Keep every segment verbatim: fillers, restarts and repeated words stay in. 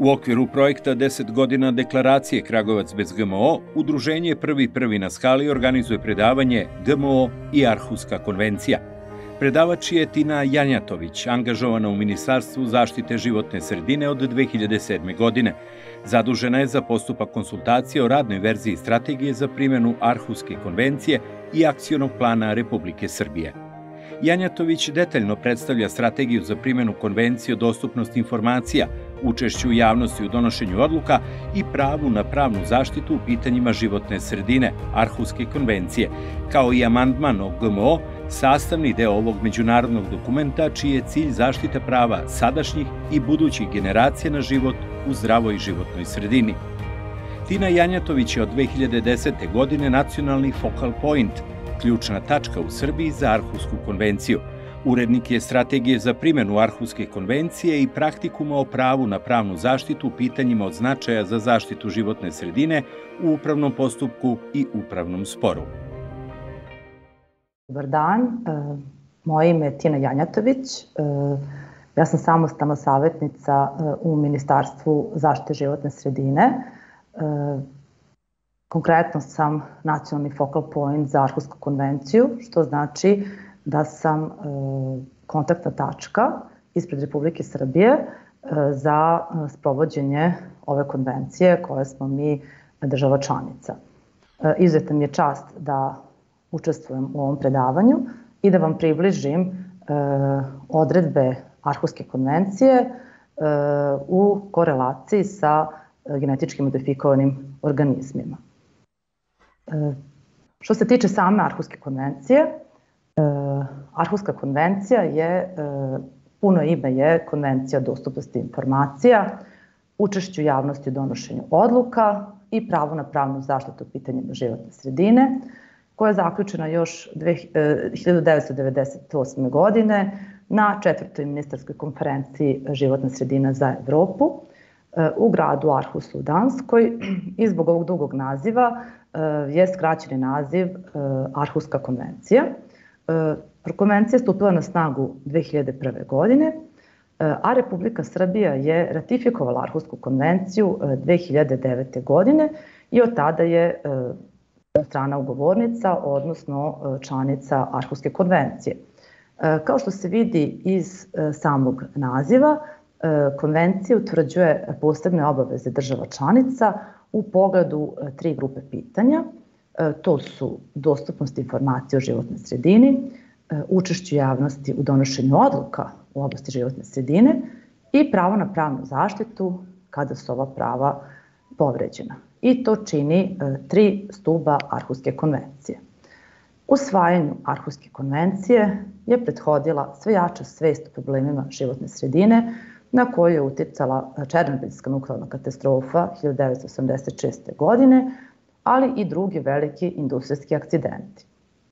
U okviru projekta deset godina deklaracije Kragujevac bez G M O, udruženje Prvi prvi na skali organizuje predavanje G M O i Arhuska konvencija. Predavač je Tina Janjatović, angažovana u Ministarstvu zaštite životne sredine od dve hiljade sedme. godine. Zadužena je za postupak konsultacije o radnoj verziji strategije za primjenu Arhuske konvencije i akcionog plana Republike Srbije. Janjatović detaljno predstavlja strategiju za primjenu konvencije o dostupnosti informacija, učešću javnosti u donošenju odluka i pravu na pravnu zaštitu u pitanjima životne sredine, Arhuske konvencije, kao i amandman o G M O, sastavni deo ovog međunarodnog dokumenta čiji je cilj zaštita prava sadašnjih i budućih generacija na život u zdravoj životnoj sredini. Tina Janjatović je od dve hiljade desete. godine nacionalni focal point, ključna tačka u Srbiji za Arhusku konvenciju. Urednik je strategije za primjenu Arhuske konvencije i praktikuma o pravu na pravnu zaštitu u pitanjima od značaja za zaštitu životne sredine u upravnom postupku i upravnom sporu. Dobar dan, moje ime je Tina Janjatović. Ja sam samostalna savjetnica u Ministarstvu zaštite životne sredine. Konkretno sam nacionalni focal point za Arhusku konvenciju, što znači da sam kontaktna tačka ispred Republike Srbije za sprovođenje ove konvencije koje smo mi država članica. Izuzetna mi je čast da učestvujem u ovom predavanju i da vam približim odredbe Arhuske konvencije u korelaciji sa genetički modifikovanim organizmima. Što se tiče same Arhuske konvencije, Arhuska konvencija je, puno ime je Konvencija o dostupnosti informacija, učešću javnosti u donošenju odluka i pravo na pravnu zaštitu u pitanjima životne sredine, koja je zaključena još hiljadu devetsto devedeset osme. godine na četvrtoj ministarskoj konferenciji Životna sredina za Evropu u gradu Arhusu u Danskoj i zbog ovog dugog naziva je skraćeni naziv Arhuska konvencija. Konvencija je stupila na snagu dve hiljade prve. godine, a Republika Srbija je ratifikovala Arhusku konvenciju dve hiljade devete. godine i od tada je strana ugovornica, odnosno članica Arhuske konvencije. Kao što se vidi iz samog naziva, konvencija utvrđuje posebne obaveze država članica u pogledu tri grupe pitanja. To su dostupnost informacija o životnoj sredini, učešću javnosti u donošenju odluka u oblasti životne sredine i pravo na pravnu zaštitu kada su ova prava povređena. I to čini tri stuba Arhuske konvencije. Usvajanju Arhuske konvencije je prethodila sve jača svest o problemima životne sredine na koju je uticala Černobilska nuklearna katastrofa hiljadu devetsto osamdeset šeste. godine, ali i drugi veliki industrijski akcidenti.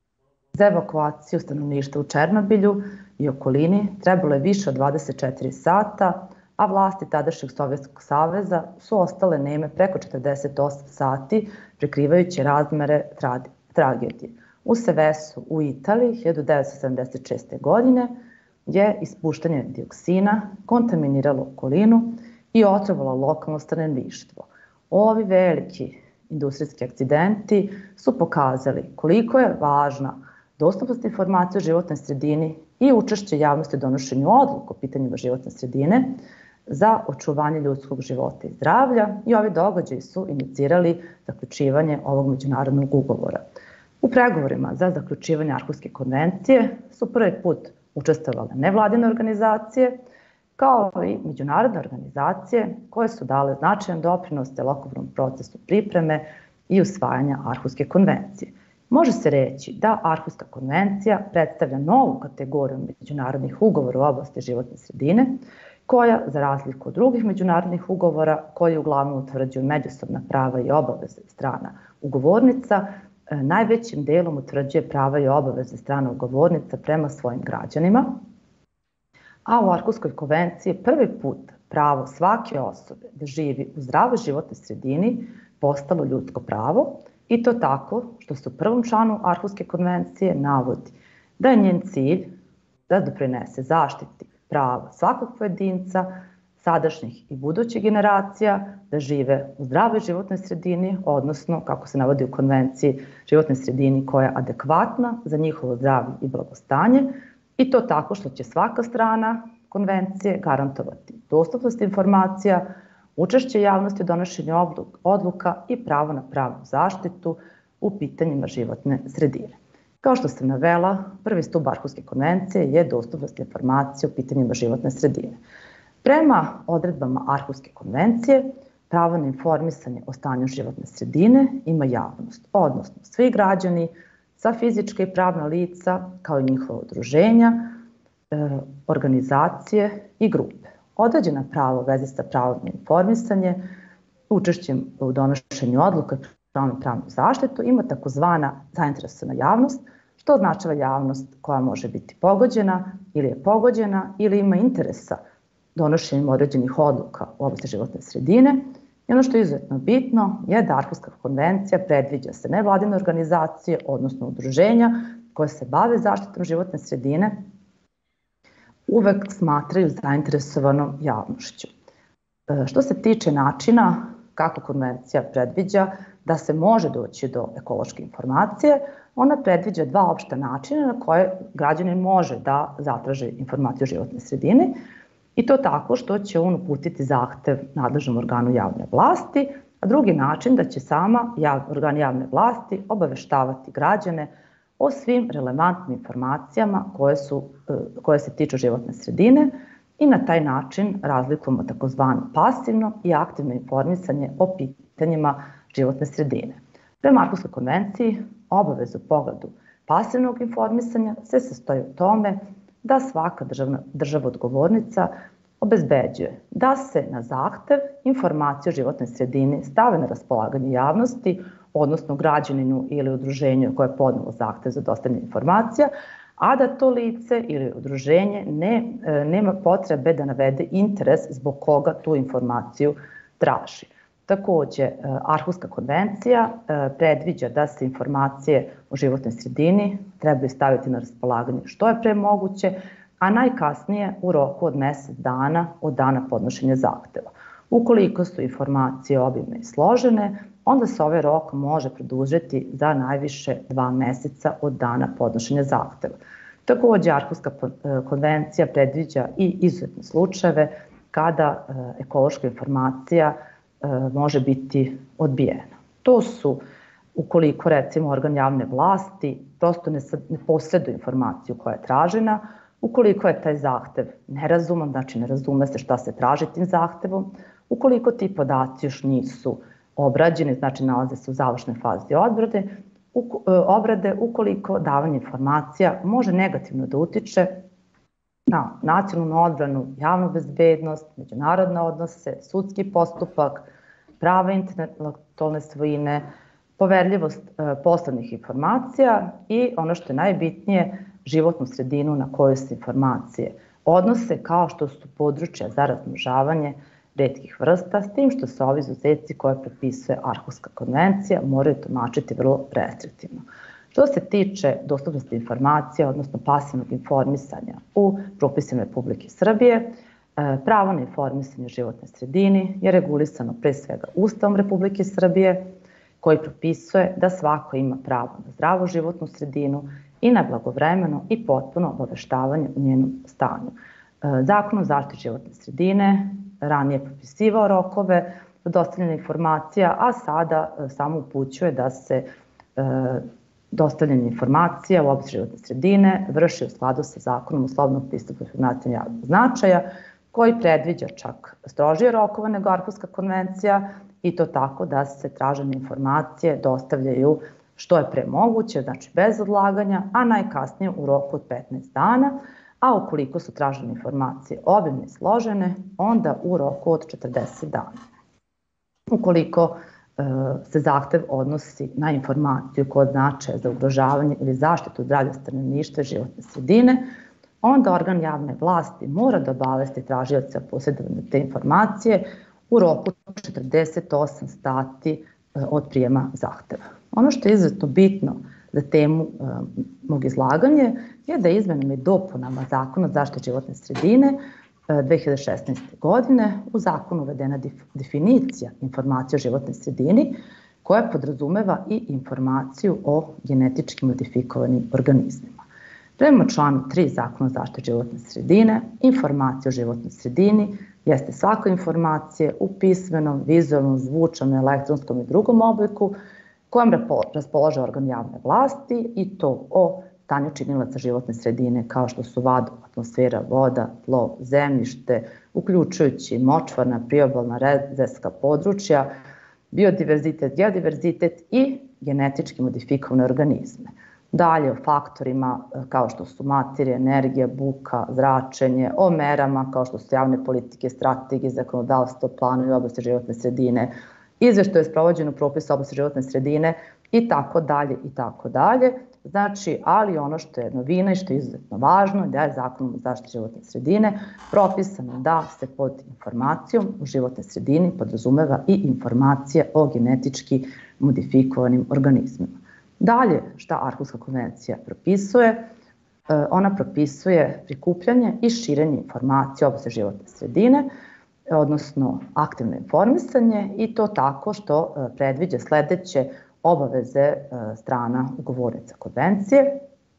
Za evakuaciju stanovništva u Černobilju i okolini trebalo je više od dvadeset četiri sata, a vlasti tadašnjeg Sovjetskog saveza su ostale neme preko četrdeset osam sati, prikrivajući razmere tragedije. U Sevesu u Italiji hiljadu devetsto sedamdeset šeste. godine je ispuštanje dioksina kontaminiralo okolinu i otrovalo lokalno stanovništvo. Ovi veliki industrijski akcidenti su pokazali koliko je važna dostupnost informacija o životnoj sredini i učešće javnosti u donošenju odluka o pitanjima životne sredine za očuvanje ljudskog života i zdravlja i ovi događaji su inicirali zaključivanje ovog međunarodnog ugovora. U pregovorima za zaključivanje Arhuske konvencije su prvi put učestvovale nevladine organizacije, kao i međunarodne organizacije koje su dale značajan doprinos celokupnom procesu pripreme i usvajanja Arhuske konvencije. Može se reći da Arhuska konvencija predstavlja novu kategoriju međunarodnih ugovora u oblasti životne sredine, koja, za razliku od drugih međunarodnih ugovora, koji uglavnom utvrđuju međusobna prava i obaveze strana ugovornica, najvećim delom utvrđuje prava i obaveze strana ugovornica prema svojim građanima, a u Arhuskoj konvenciji prvi put pravo svake osobe da živi u zdravoj životnoj sredini postalo ljudsko pravo, i to tako što se u prvom članu Arhuske konvencije navodi da je njen cilj da doprinese zaštiti prava svakog pojedinca sadašnjih i budućih generacija da žive u zdravoj životnoj sredini, odnosno, kako se navodi u konvenciji, životnoj sredini koja je adekvatna za njihovo zdravlje i blagostanje, i to tako što će svaka strana konvencije garantovati dostupnost informacija, učešće javnosti u donošenju odluka i pravo na pravnu zaštitu u pitanjima životne sredine. Kao što sam navela, prvi stub Arhuske konvencije je dostupnost informacija u pitanjima životne sredine. Prema odredbama Arhuske konvencije, pravo na informisanje o stanju životne sredine ima javnost, odnosno svi građani, sva fizička i pravna lica, kao i njihova udruženja, organizacije i grupe. Određena prava u vezi sa pravom na informisanje, učešćem u donošenju odluka i pravo na pravnu zaštitu ima takozvana zainteresovana javnost, što označava javnost koja može biti pogođena ili je pogođena ili ima interesa donošenjem određenih odluka u oblasti životne sredine. I ono što je izuzetno bitno je da Arhuska konvencija predviđa se nevladine organizacije, odnosno udruženja koje se bave zaštitom životne sredine, uvek smatraju zainteresovanom javnošću. Što se tiče načina kako konvencija predviđa da se može doći do ekološke informacije, ona predviđa dva opšta načina na koje građanin može da zatraži informaciju o životnoj sredini, i to tako što će on uputiti zahtev nadležnom organu javne vlasti, a drugi način da će sama organ javne vlasti obaveštavati građane o svim relevantnim informacijama koje, su, koje se tiču životne sredine, i na taj način razlikujemo takozvano pasivno i aktivno informisanje o pitanjima životne sredine. Prema Arhuskoj konvenciji, obaveza u pogledu pasivnog informisanja se sastoji u tome da svaka državna, država odgovornica obezbeđuje da se na zahtev informacije o životnoj sredini stave na raspolaganje javnosti, odnosno građaninu ili udruženju koje je podnelo zahtev za dostavljanje informacija, a da to lice ili udruženje ne, nema potrebe da navede interes zbog koga tu informaciju traži. Takođe, Arhuska konvencija predviđa da se informacije o životnoj sredini trebaju staviti na raspolaganje što je pre moguće, a najkasnije u roku od mesec dana od dana podnošenja zahteva. Ukoliko su informacije obimne i složene, onda se ovaj rok može produžiti za najviše dva meseca od dana podnošenja zahteva. Takođe, Arhuska konvencija predviđa i izuzetne slučajeve kada ekološka informacija može biti odbijena. To su ukoliko, recimo, organ javne vlasti prosto ne, ne posjeduje informaciju koja je tražena, ukoliko je taj zahtev nerazuman, znači ne razume se šta se traži tim zahtevom, ukoliko ti podaci još nisu obrađeni, znači nalaze se u završnoj fazi obrade, obrade, ukoliko davanje informacija može negativno da utiče na nacionalnu odbranu, javnu bezbednost, međunarodne odnose, sudski postupak, prava intelektualne svojine, poverljivost poslovnih informacija i ono što je najbitnije, životnu sredinu na kojoj se informacije odnose, kao što su područja za razmnožavanje retkih vrsta, s tim što se ovi izuzeci koje propisuje Arhuska konvencija moraju tumačiti vrlo restriktivno. Što se tiče dostupnosti informacija, odnosno pasivnog informisanja u propisima Republike Srbije, pravo na informisanje o životnoj sredini je regulisano pre svega Ustavom Republike Srbije, koji propisuje da svako ima pravo na zdravu životnu sredinu i na blagovremeno i potpuno obaveštavanje u njenom stanju. Zakon o zaštiti životne sredine ranije propisivao rokove za dostavljanje informacija, a sada samo upućuje da se dostavljanje informacija u oblasti životne sredine vrši u skladu sa Zakonom o slobodnom pristupu informacijama javnog značaja, koji predviđa čak strožije rokove nego Arhuska konvencija, i to tako da se tražene informacije dostavljaju što je pre moguće, znači bez odlaganja, a najkasnije u roku od petnaest dana, a ukoliko su tražene informacije obimne i složene, onda u roku od četrdeset dana. Ukoliko e, se zahtev odnosi na informaciju koja od značaja za ugrožavanje ili zaštitu zdravlja stanovništva i životne sredine, onda organ javne vlasti mora da obavesti tražioca o posjedovanju te informacije u roku od četrdeset osam sati od prijema zahteva. Ono što je izuzetno bitno za temu e, mog izlaganja je da izmenama i dopunama Zakona o zaštiti životne sredine dve hiljade šesnaeste. godine u zakonu uvedena definicija informacije o životnoj sredini koja podrazumeva i informaciju o genetički modifikovanim organizmima. Prema članu tri Zakona o zaštiti životne sredine, informacija o životnoj sredini jeste svaka informacija u pismenom, vizualnom, zvučnom, elektronskom i drugom obliku kojom raspolaže organ javne vlasti i to o stanju činilaca životne sredine kao što su vazduh, atmosfera, voda, tlo, zemljište, uključujući močvarna, priobalna, rezervatska područja, biodiverzitet, geodiverzitet i genetički modifikovane organizme. Dalje o faktorima kao što su materija, energija, buka, zračenje, o merama kao što su javne politike, strategije, zakonodavstvo, planovi u oblasti životne sredine, izveštaj o sprovođenju propisa u oblasti životne sredine i tako dalje i tako dalje. Znači, ali ono što je novina i što je izuzetno važno da je Zakonom o zaštiti životne sredine propisano da se pod informacijom o životnoj sredini podrazumeva i informacija o genetički modifikovanim organizmima. Dalje, šta Arhuska konvencija propisuje? Ona propisuje prikupljanje i širenje informacija o oblasti životne sredine, odnosno aktivno informisanje i to tako što predviđa sledeće obaveze strana ugovornica konvencije.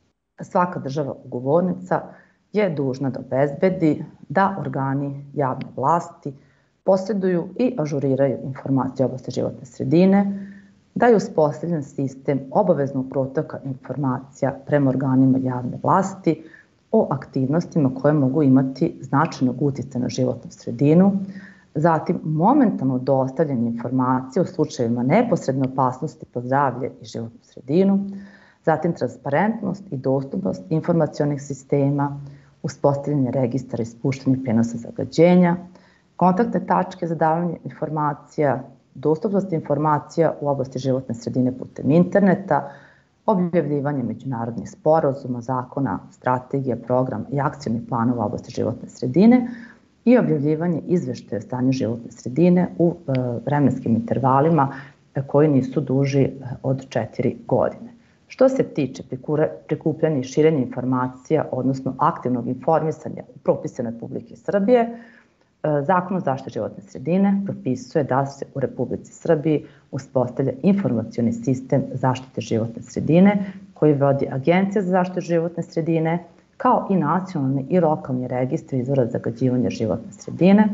Svaka država ugovornica je dužna da obezbedi da organi javne vlasti posjeduju i ažuriraju informacije o oblasti životne sredine, da je uspostavljen sistem obaveznog protoka informacija prema organima javne vlasti o aktivnostima koje mogu imati značajnog uticaja na životnu sredinu, zatim momentalno dostavljanje informacija u slučajevima neposredne opasnosti po zdravlje i životnu sredinu, zatim transparentnost i dostupnost informacionih sistema, uspostavljanje registara i ispuštanja prenosa zagađenja, kontaktne tačke za davanje informacija, dostupnost informacija u oblasti životne sredine putem interneta, objavljivanje međunarodnih sporazuma, zakona, strategija, programa i akcionih planova u oblasti životne sredine i objavljivanje izveštaja o stanju životne sredine u vremenskim intervalima koji nisu duži od četiri godine. Što se tiče prikupljanja i širenja informacija, odnosno aktivnog informisanja u propise Republike Srbije, Zakon o zaštiti životne sredine propisuje da se u Republici Srbiji uspostavlja informacioni sistem zaštite životne sredine koji vodi Agencija za zaštitu životne sredine, kao i nacionalni i lokalni registri izvora zagađivanja životne sredine.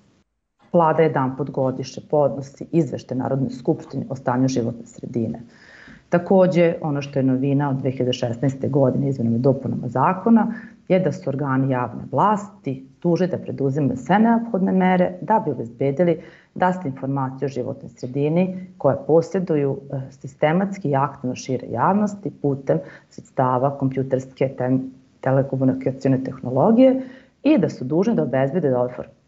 Vlada jedanput godišnje podnosi izveštaj Narodnoj skupštini o stanju životne sredine. Takođe, ono što je novina od dve hiljade šesnaeste. godine izmenama i dopunama zakona je da su organi javne vlasti dužni da preduzimaju sve neophodne mere da bi obezbedili da se informacije o životnoj sredini koje posjeduju sistematski i aktivno šire javnosti putem sredstava kompjuterske telekomunikacione tehnologije i da su dužni da obezbede da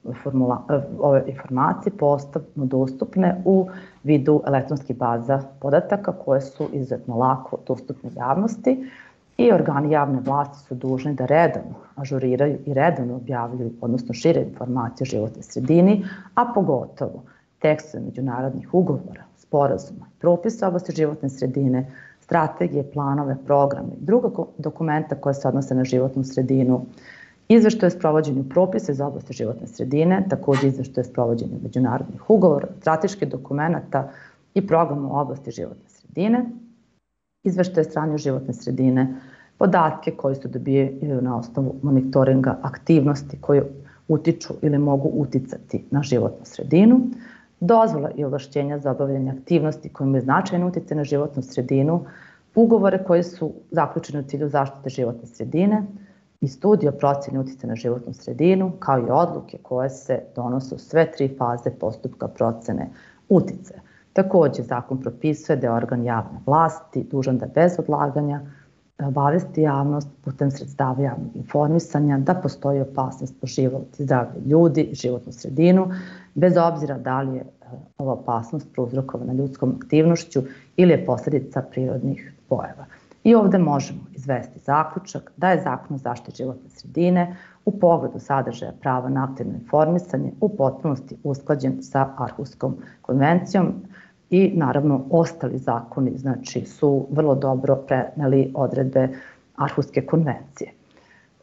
ove informacije postanu dostupne u vidu elektronskih baza podataka koje su izuzetno lako dostupne javnosti i organi javne vlasti su dužni da redovno ažuriraju i redovno objavljuju, odnosno šire informacije o životnoj sredini, a pogotovo tekstove međunarodnih ugovora, sporazuma, propisa u oblasti životne sredine, strategije, planove, programe i druga dokumenta koja se odnose na životnu sredinu, izveštaje o sprovođenju propisa iz oblasti životne sredine, takođe izveštaje o sprovođenju međunarodnih ugovora, strateških dokumenta i programa u oblasti životne sredine, izveštaje o stanju životne sredine, podatke koji se dobijaju na osnovu monitoringa aktivnosti koje utiču ili mogu uticati na životnu sredinu, dozvola i ovlašćenja za obavljanje aktivnosti koje imaju značajan uticaj na životnu sredinu, ugovore koji su zaključeni u cilju zaštite životne sredine i studije o procjeni uticaja na životnu sredinu, kao i odluke koje se donose u sve tri faze postupka procene uticaja. Takođe, zakon propisuje da je organ javne vlasti dužan da bez odlaganja obavesti javnost putem sredstava javnog informisanja da postoji opasnost po život i zdravlje ljudi i životnu sredinu, bez obzira da li je ova opasnost prouzrokovana ljudskom aktivnošću ili je posledica prirodnih pojava. I ovde možemo izvesti zaključak da je Zakon o zaštiti životne sredine u pogledu sadržaja prava na aktivno informisanje u potpunosti usklađen sa Arhuskom konvencijom i naravno ostali zakoni znači, su vrlo dobro preneli odredbe Arhuske konvencije.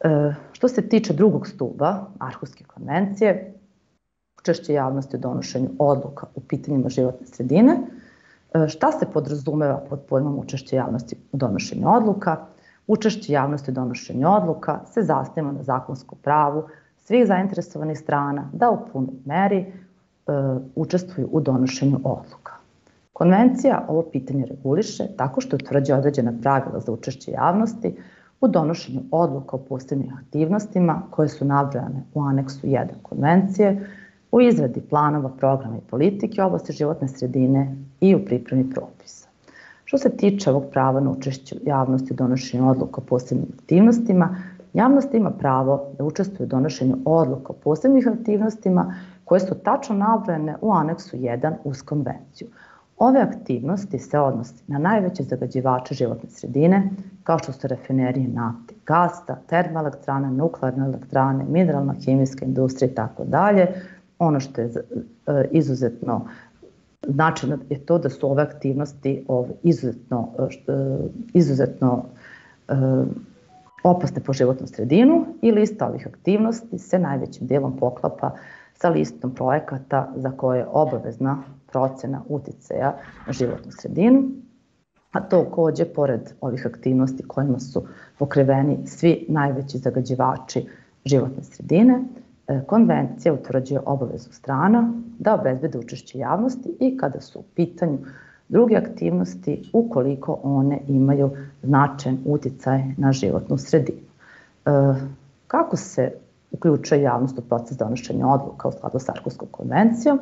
Što se tiče drugog stuba Arhuske konvencije, učešće javnosti u donošenju odluka u pitanjima životne sredine, šta se podrazumeva pod pojmom učešće javnosti u donošenju odluka? Učešće javnosti u donošenju odluka se zasniva na zakonskom pravu svih zainteresovanih strana da u punoj meri e, učestvuju u donošenju odluka. Konvencija ovo pitanje reguliše tako što utvrđuje određena pravila za učešće javnosti u donošenju odluka o posebnim aktivnostima koje su nabrojane u aneksu jedan konvencije, u izradi planova, programa i politike u oblasti životne sredine i u pripremi propisa. Što se tiče ovog prava na učešće javnosti u donošenju odluka o posebnim aktivnostima, javnost ima pravo da učestvuje u donošenju odluka o posebnih aktivnostima koje su tačno nabrojane u aneksu jedan uz konvenciju. Ove aktivnosti se odnose na najveće zagađivače životne sredine, kao što su rafinerije nafte, gasa, termoelektrane, nuklearne elektrane, mineralna, hemijska industrija i tako dalje. Ono što je izuzetno značajno je to da su ove aktivnosti izuzetno, izuzetno opasne po životnu sredinu i lista ovih aktivnosti se najvećim delom poklapa sa listom projekata za koje je obavezna procena uticaja na životnu sredinu, a to takođe, pored ovih aktivnosti kojima su pokriveni svi najveći zagađivači životne sredine, konvencija utvrđuje obavezu strana da obezbede učešće javnosti i kada su u pitanju druge aktivnosti ukoliko one imaju značajan uticaj na životnu sredinu. Kako se uključuje javnost u proces donošenja odluka u skladu sa Arhuskom konvencijom?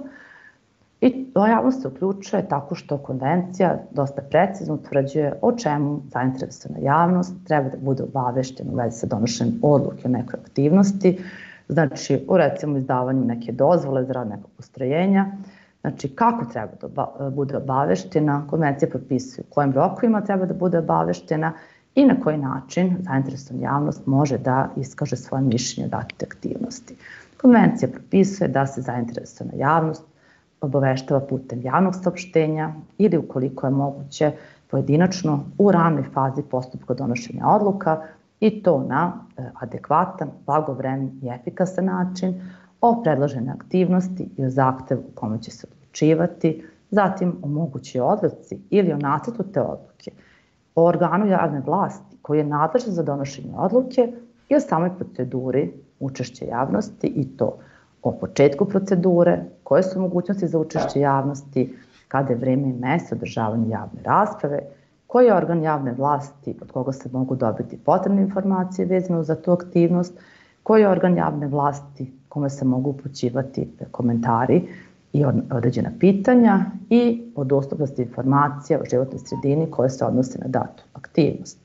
I javnost se uključuje tako što konvencija dosta precizno utvrđuje o čemu zainteresovana javnost treba da bude obaveštena u vezi sa donošenjem odluke o nekoj aktivnosti, znači u recimo izdavanju neke dozvole za rad nekog postrojenja, znači kako treba da bude obaveštena, konvencija propisuje u kojim rokovima treba da bude obaveštena i na koji način zainteresovana javnost može da iskaže svoje mišljenje o datoj aktivnosti. Konvencija propisuje da se zainteresovana javnost obaveštava putem javnog saopštenja ili ukoliko je moguće pojedinačno u ranoj fazi postupka donošenja odluka i to na adekvatan, blagovremen i efikasan način o predložene aktivnosti i o zahtevu u kome će se odlučivati, zatim o mogućoj odluci ili o nacrtu te odluke, o organu javne vlasti koji je nadležan za donošenje odluke i o samoj proceduri učešća javnosti i to o početku procedure, koje su mogućnosti za učešće javnosti, kada je vreme i mesto održavanja javne rasprave, koji je organ javne vlasti od koga se mogu dobiti potrebne informacije vezano za tu aktivnost, koji je organ javne vlasti kome se mogu upućivati komentari i određena pitanja i o dostupnosti informacija o životnoj sredini koje se odnose na datu aktivnost.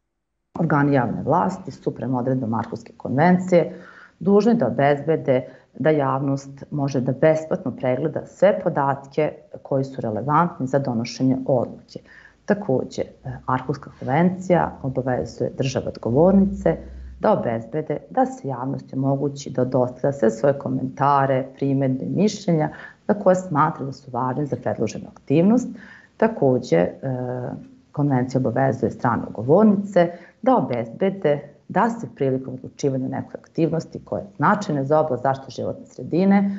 Organi javne vlasti su prema odredbama Arhuske konvencije dužni da obezbede da javnost može da besplatno pregleda sve podatke koji su relevantni za donošenje odluke. Takođe, Arhuska konvencija obavezuje države odgovornice da obezbede da se javnosti omogući da dostavlja sve svoje komentare, primedbe i mišljenja za koje smatra da su važne za predloženu aktivnost. Takođe, konvencija obavezuje strane ugovornice da obezbede da se prilikom odlučivanja o nekoj aktivnosti koja je značajna za oblast zaštite životne sredine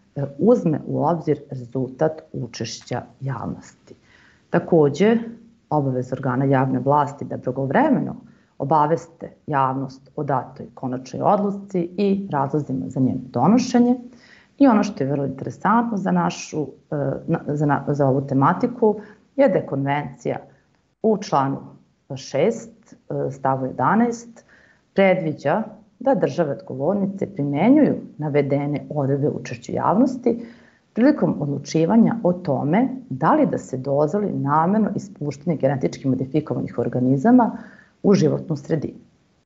uzme u obzir rezultat učešća javnosti. Takođe, obaveza organa javne vlasti da blagovremeno obaveste javnost o datoj konačnoj odluci i razlozima za njeno donošenje. I ono što je vrlo interesantno za, našu, za, na, za ovu tematiku je da je konvencija u članu šest stavu jedanaest predviđa da države odgovornice primenjuju navedene odredbe učešću javnosti prilikom odlučivanja o tome da li da se dozvoli namerno ispuštanje genetički modifikovanih organizama u životnu sredinu.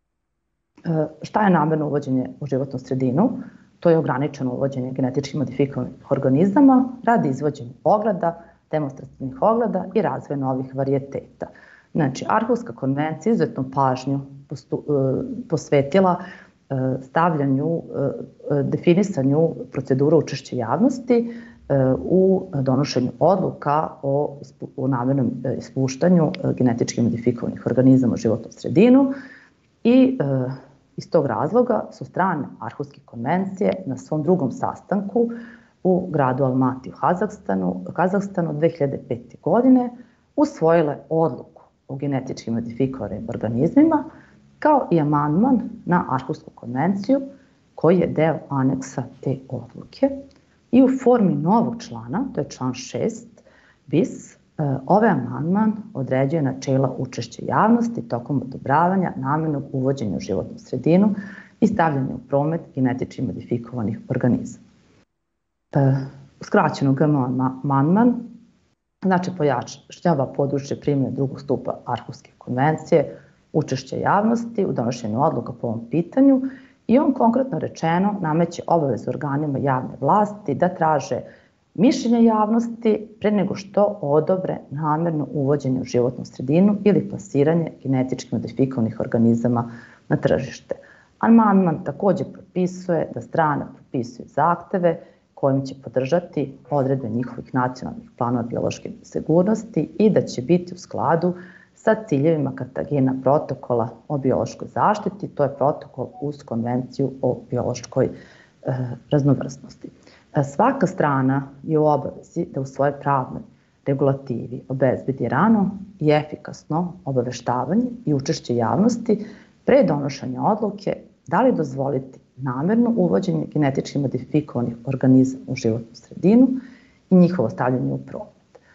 E, šta je namerno uvođenje u životnu sredinu? To je ograničeno uvođenje genetički modifikovanih organizama radi izvođenja ogleda, demonstrativnih ogleda i razvoja novih varijeteta. Znači, Arhuska konvencija izuzetnu pažnju postu, e, posvetila e, stavljanju, e, definisanju procedura učešća javnosti e, u donošenju odluka o, o namernom ispuštanju genetički modifikovanih organizama u životnu sredinu i e, Iz tog razloga su strane Arhuske konvencije na svom drugom sastanku u gradu Almati u Kazahstanu, Kazahstanu dve hiljade pete. godine usvojile odluku o genetički modifikovanim organizmima, kao i amandman na Arhusku konvenciju koji je deo aneksa te odluke. I u formi novog člana, to je član šest bis, ovaj amandman određuje načela učešća javnosti tokom odobravanja namernog uvođenja u životnu sredinu i stavljanja u promet genetički modifikovanih organizama. Skraćeno G M O amandman znači pojašnjava područje primjene drugog stupa Arhuske konvencije, učešće javnosti u donošenju odluka po ovom pitanju i on konkretno rečeno nameće obavezu organima javne vlasti da traže mišljenje javnosti pre nego što odobre namerno uvođenje u životnu sredinu ili plasiranje genetički modifikovanih organizama na tržište. Amandman takođe propisuje da strane propisuju zahteve kojim će podržati odredbe njihovih nacionalnih planova biološke sigurnosti i da će biti u skladu sa ciljevima Kartagena protokola o biološkoj zaštiti, to je protokol uz konvenciju o biološkoj e, raznovrsnosti. E, svaka strana je u obavezi da u svojoj pravnoj regulativi obezbedi rano i efikasno obaveštavanje i učešće javnosti pre donošenja odluke da li dozvoliti namerno uvođenje genetički modifikovanih organizama u životnu sredinu i njihovo stavljanje u promet.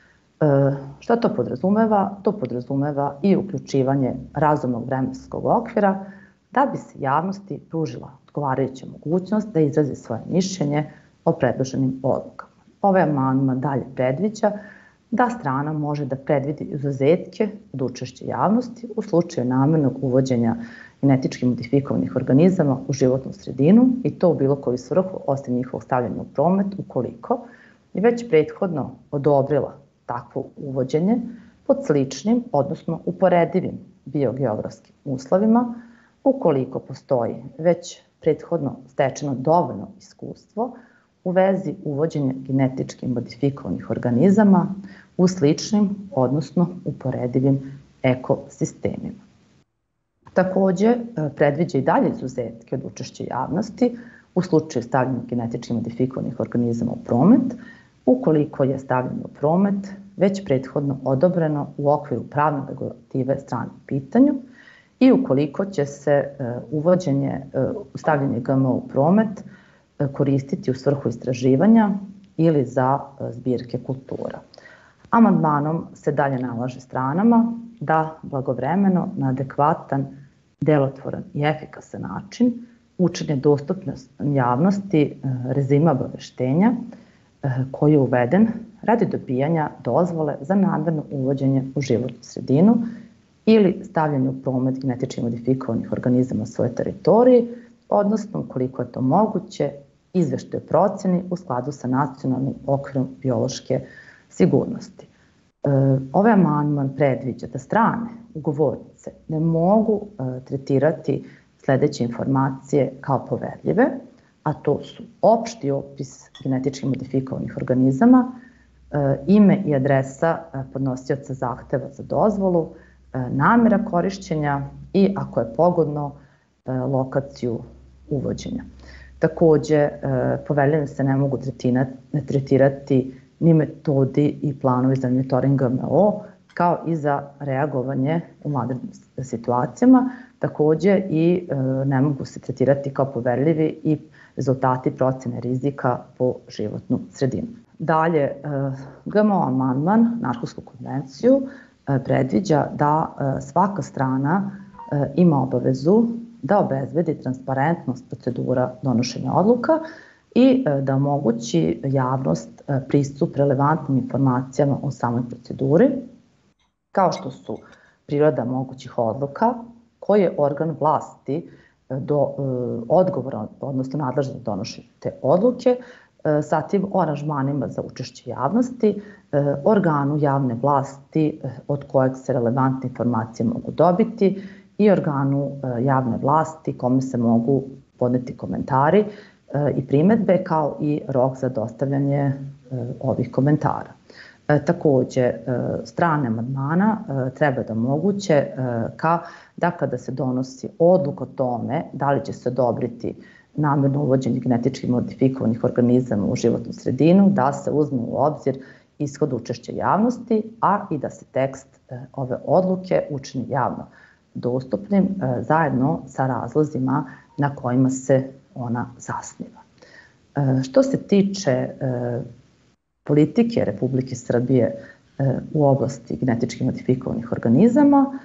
E, šta to podrazumeva? To podrazumeva i uključivanje razumnog vremenskog okvira da bi se javnosti pružila odgovarajuća mogućnost da izrazi svoje mišljenje o predloženim odlukama. Ovaj amandman dalje predviđa da strana može da predvidi izuzetke od učešća javnosti u slučaju namernog uvođenja genetički modifikovanih organizama u životnu sredinu i to u bilo koju svrhu osim njihovog stavljanja u promet ukoliko je već prethodno odobrila takvo uvođenje pod sličnim, odnosno uporedivim biogeografskim uslovima, ukoliko postoji već prethodno stečeno dovoljno iskustvo u vezi uvođenja genetički modifikovanih organizama u sličnim, odnosno uporedivim ekosistemima. Takođe, predviđa i dalje izuzetke od učešća javnosti u slučaju stavljanja genetički modifikovanih organizama u promet, ukoliko je stavljanje u promet već prethodno odobreno u okviru pravne regulative strane u pitanju i ukoliko će se uvođenje, stavljanje G M O u promet koristiti u svrhu istraživanja ili za zbirke kultura. Amandmanom se dalje nalaže stranama da blagovremeno na adekvatan, delotvoran i efikasan način učine dostupnost javnosti režima obaveštenja koji je uveden radi dobijanja dozvole za namerno uvođenje u životnu sredinu ili stavljanje u promet genetički modifikovanih organizama na svojoj teritoriji, odnosno, ukoliko je to moguće, izveštaj o proceni u skladu sa nacionalnim okvirom biološke sigurnosti. Ovaj amandman predviđa da strane ugovornice ne mogu tretirati sledeće informacije kao poverljive, a to su opšti opis genetički modifikovanih organizama, ime i adresa podnosioca zahteva za dozvolu, namera korišćenja i, ako je pogodno, lokaciju uvođenja. Takođe, poverljive se ne mogu tretirati ni metodi i planovi za monitoring G M O, kao i za reagovanje u vanrednim situacijama. Takođe, i ne mogu se tretirati kao poverljivi i rezultati procene rizika po životnu sredinu. Dalje, G M O amandman na Arhusku konvenciju predviđa da svaka strana ima obavezu da obezbedi transparentnost procedura donošenja odluka i da omogući javnost pristup relevantnim informacijama o samoj proceduri, kao što su priroda mogućih odluka, koji je organ vlasti do odgovora, odnosno nadležno donošenje te odluke, zatim o aranžmanima za učešće javnosti, organu javne vlasti od kojeg se relevantne informacije mogu dobiti i organu javne vlasti kome se mogu podneti komentari i primetbe, kao i rok za dostavljanje ovih komentara. E, takođe, e, strane amandmana e, treba da moguće e, ka, da kada se donosi odluka o tome da li će se odobriti namerno uvođenje genetički modifikovanih organizama u životnu sredinu, da se uzme u obzir ishod učešća javnosti, a i da se tekst e, ove odluke učini javno dostupnim e, zajedno sa razlozima na kojima se ona zasniva. E, što se tiče e, politike Republike Srbije e, u oblasti genetički modifikovanih organizama,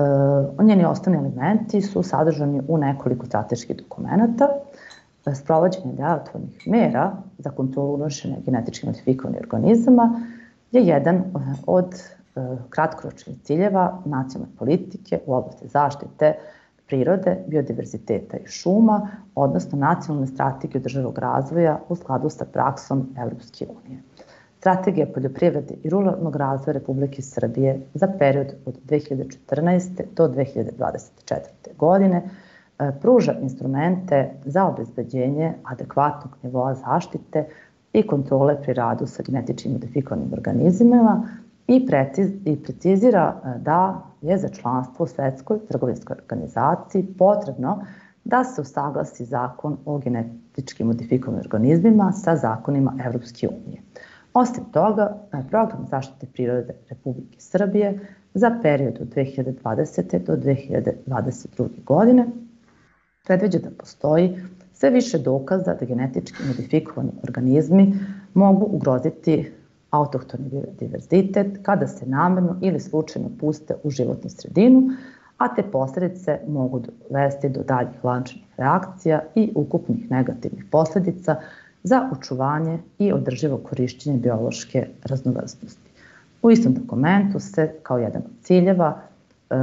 e, njeni osnovni elementi su sadržani u nekoliko strateških dokumenta. E, sprovođenje delotvornih mera za kontrolu unošenja genetički modifikovanih organizama je jedan od e, kratkoročnih ciljeva nacionalne politike u oblasti zaštite prirode, biodiverziteta i šuma, odnosno nacionalne strategije održivog razvoja u skladu sa praksom Evropske unije. Strategija poljoprivrede i ruralnog razvoja Republike Srbije za period od dve hiljade četrnaeste. do dve hiljade dvadeset četvrte. godine pruža instrumente za obezbeđenje adekvatnog nivoa zaštite i kontrole pri radu sa genetički modifikovanim organizmima i, preciz, i precizira da je za članstvo u Svetskoj trgovinskoj organizaciji potrebno da se usaglasi zakon o genetički modifikovanim organizmima sa zakonima Evropske unije. Osim toga, program zaštite prirode Republike Srbije za period od dve hiljade dvadesete. do dve hiljade dvadeset druge. godine predviđa da postoji sve više dokaza da genetički modifikovani organizmi mogu ugroziti autohtoni biodiverzitet kada se namerno ili slučajno puste u životnu sredinu, a te posledice mogu dovesti do daljih lančanih reakcija i ukupnih negativnih posledica za očuvanje i održivo korišćenje biološke raznovrsnosti. U istom dokumentu se kao jedan od ciljeva e,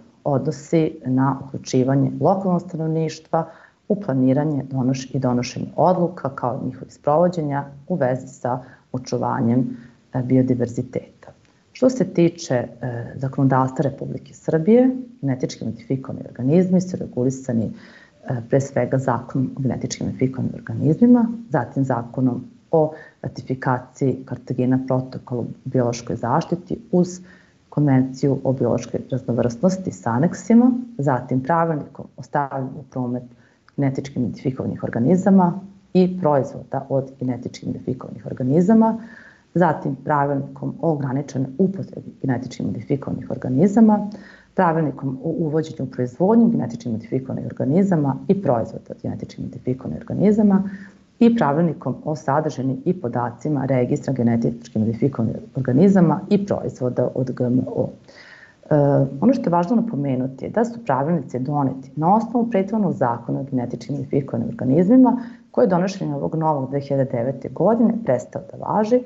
odnosi na uključivanje lokalnog stanovništva u planiranje donoš i donošenje odluka kao i njihovih sprovođenja u vezi sa očuvanjem e, biodiverziteta. Što se tiče e, zakonodavstva Republike Srbije, genetički modifikovani organizmi su regulisani pre svega zakonom o genetički modifikovanim organizmima, zatim zakonom o ratifikaciji Kartagena protokola o biološkoj zaštiti uz konvenciju o biološkoj raznovrsnosti s aneksima, zatim pravilnikom o stavljanju u promet genetički modifikovanih organizama i proizvoda od genetički modifikovanih organizama, zatim pravilnikom o ograničenoj upotrebi genetički modifikovanih organizama, pravilnikom o uvođenju u proizvodnju genetički modifikovanih organizama i proizvoda od genetički modifikovanih organizama i pravilnikom o sadržini i podacima registra genetički modifikovanih organizama i proizvoda od G M O. E, ono što je važno napomenuti je da su pravilnici doneti na osnovu prethodnog zakona o genetički modifikovanim organizmima koji je donošen ovog novog dve hiljade devete. godine prestao da važi,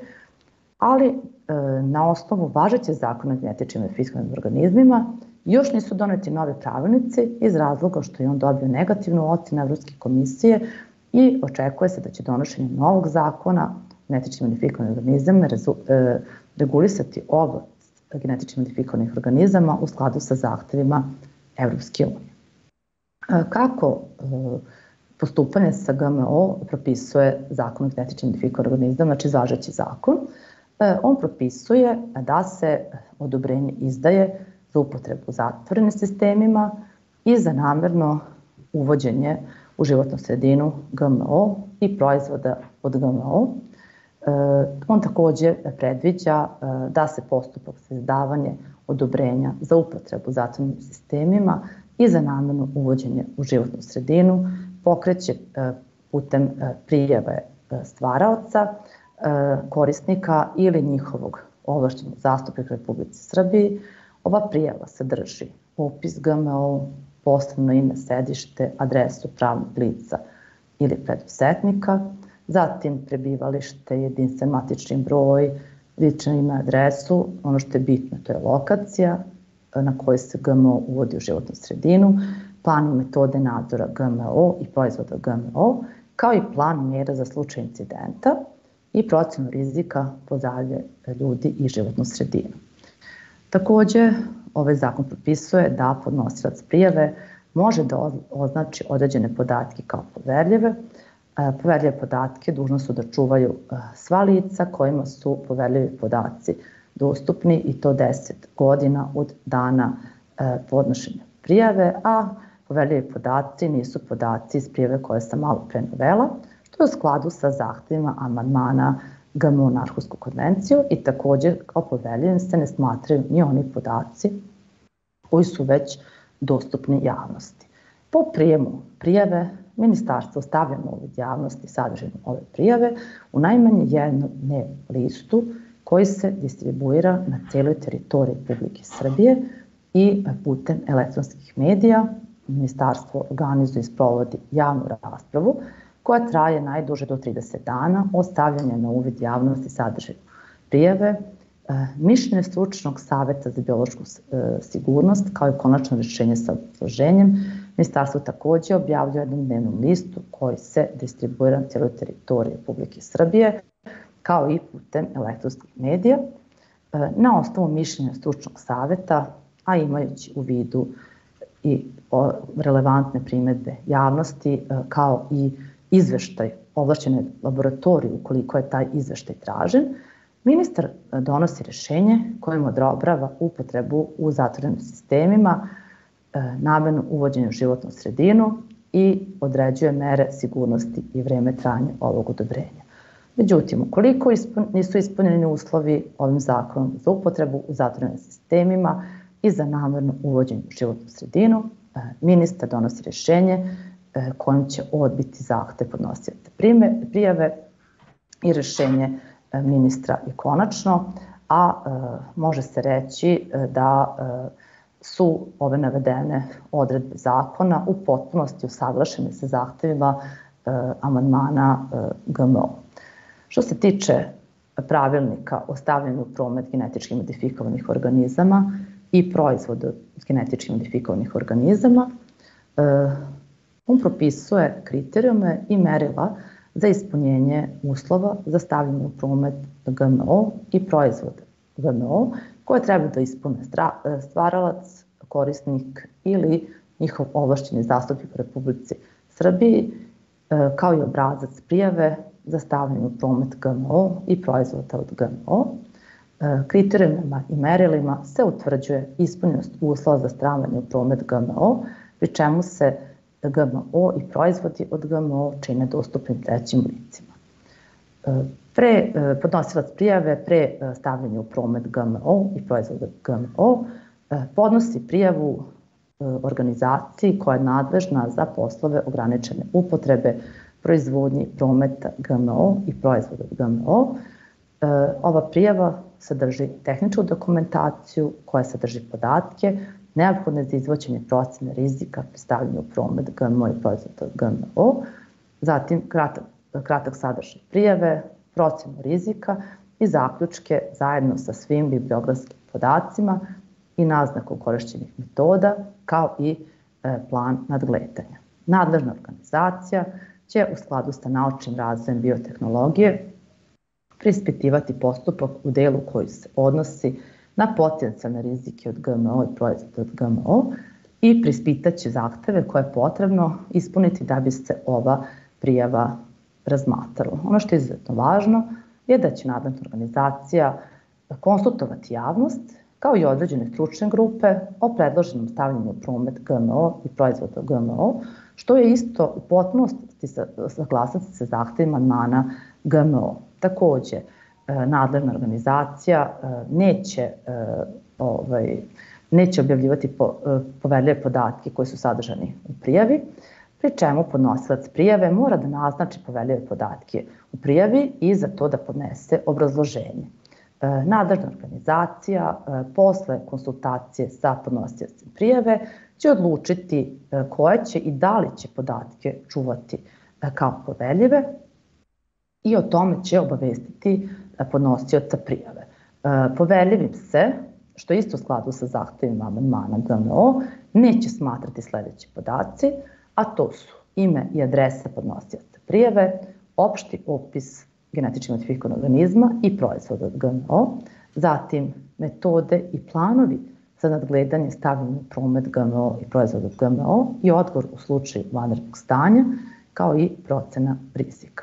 ali e, na osnovu važećeg zakona o genetički modifikovanim organizmima još nisu doneti novi pravilnici iz razloga što je on dobio negativnu ocenu Evropske komisije i očekuje se da će donošenje novog zakona genetički modifikovanih organizama e, regulisati oblast genetički modifikovanih organizama u skladu sa zahtevima Evropske unije. E, kako e, postupanje sa G M O propisuje zakon o genetički modifikovanih organizama, znači važeći zakon, e, on propisuje da se odobrenje izdaje za upotrebu u zatvorenim sistemima i za namerno uvođenje u životnu sredinu G M O i proizvoda od G M O. E, on takođe predviđa e, da se postupak za izdavanje odobrenja za upotrebu u zatvorenim sistemima i za namerno uvođenje u životnu sredinu pokreće e, putem e, prijave e, stvaraoca, e, korisnika ili njihovog ovlašćenog zastupnika Republike Srbije. Ova prijava sadrži opis G M O, poslovno ime, sedište, adresu pravnog lica ili preduzetnika, zatim prebivalište, jedinstven matični broj, lično ime, adresu, ono što je bitno to je lokacija na kojoj se G M O uvodi u životnu sredinu, plan i metode nadzora G M O i proizvoda G M O, kao i plan mjera za slučaj incidenta i procenu rizika po zdravlje ljudi i životnu sredinu. Takođe, ovaj zakon propisuje da podnosilac prijave može da označi određene podatke kao poverljive, Poverljive podatke dužni su da čuvaju sva lica kojima su poverljivi podaci dostupni i to deset godina od dana podnošenja prijave, a poverljivi podaci nisu podaci iz prijave koje sam malo pre navela, što je u skladu sa zahtevima amandmana G M O na Arhusku konvenciju i takođe kao poverljivim se ne smatraju ni oni podaci koji su već dostupni javnosti. Po prijemu prijave Ministarstvo stavlja na uvid javnosti sadržinu ove prijave u najmanje jednom dnevnom listu koji se distribuira na celoj teritoriji Republike Srbije i putem elektronskih medija. Ministarstvo organizuje i sprovodi javnu raspravu koja traje najduže do trideset dana od stavljanja na uvid javnosti sadržinu prijave, mišljenje stručnog saveta za biološku sigurnost kao i konačno rešenje sa obrazloženjem. Ministarstvo takođe objavljuje jednom dnevnom listu koji se distribuira na celoj teritoriji Republike Srbije kao i putem elektronskih medija. Na osnovu mišljenja stručnog saveta, a imajući u vidu i relevantne primedbe javnosti kao i izveštaj ovlašćene laboratorije ukoliko je taj izveštaj tražen, ministar donosi rešenje kojim odobrava upotrebu u zatvorenim sistemima, namerno uvođenje u životnu sredinu i određuje mere sigurnosti i vreme trajanja ovog odobrenja. Međutim, ukoliko nisu ispunjeni uslovi ovim zakonom za upotrebu u zatvorenim sistemima i za namerno uvođenje u životnu sredinu, ministar donosi rešenje kojim će odbiti zahtev podnosioca prijave i rešenje ministra je konačno, a može se reći da su ove navedene odredbe zakona u potpunosti usaglašene sa zahtevima amandmana G M O. Što se tiče pravilnika o stavljanju u promet genetički modifikovanih organizama i proizvoda od genetički modifikovanih organizama, on propisuje kriterijume i merila za ispunjenje uslova za stavljanje u promet G M O i proizvoda G M O koje treba da ispune stvaralac, korisnik ili njihov ovlašćeni zastupnik u Republici Srbiji, kao i obrazac prijave za stavljanje u promet G M O i proizvoda od G M O. Kriterijumima i merilima se utvrđuje ispunjenost uslova za stavljanje u promet G M O, pri čemu se G M O i proizvodi od G M O čine dostupnim trećim licima. Pre, podnosilac prijave pre stavljanja u promet G M O i proizvoda G M O podnosi prijavu organizaciji koja je nadležna za poslove ograničene upotrebe, proizvodnje, prometa G M O i proizvoda G M O. Ova prijava sadrži tehničku dokumentaciju koja sadrži podatke neophodne za izvođenje procene rizika pri stavljanju u promet G M O i proizvoda G M O, zatim kratak, kratak sadržaj prijave, procenu rizika i zaključke zajedno sa svim bibliografskim podacima i naznaku korišćenih metoda, kao i plan nadgledanja. Nadležna organizacija će u skladu sa naučnim razvojem biotehnologije preispitivati postupak u delu koji se odnosi na potencijalne rizike od G M O i proizvoda od G M O i preispitaće zahteve koje je potrebno ispuniti da bi se ova prijava razmatrala. Ono što je izuzetno važno je da će nadležna organizacija konsultovati javnost kao i određene stručne grupe o predloženom stavljanju u promet G M O i proizvoda G M O, što je isto u potpunosti saglasnosti sa zahtevima amandmana G M O. Takođe, nadležna organizacija neće, ovaj, neće objavljivati poverljive podatke koji su sadržani u prijavi, pri čemu podnosilac prijave mora da naznači poverljive podatke u prijavi i za to da podnese obrazloženje. Nadležna organizacija posle konsultacije sa podnosiocem prijave će odlučiti koje će i da li će podatke čuvati kao poverljive i o tome će obavestiti podnosioca prijave. Poverljivim se, što je isto u skladu sa zahtevima amandmana G M O, neće smatrati sledeći podaci, a to su ime i adresa podnosioca prijave, opšti opis genetički modifikovanog organizma i proizvoda od G M O, zatim metode i planovi za nadgledanje stavljanja u promet G M O i proizvoda od G M O i odgovor u slučaju vanrednog stanja kao i procena rizika.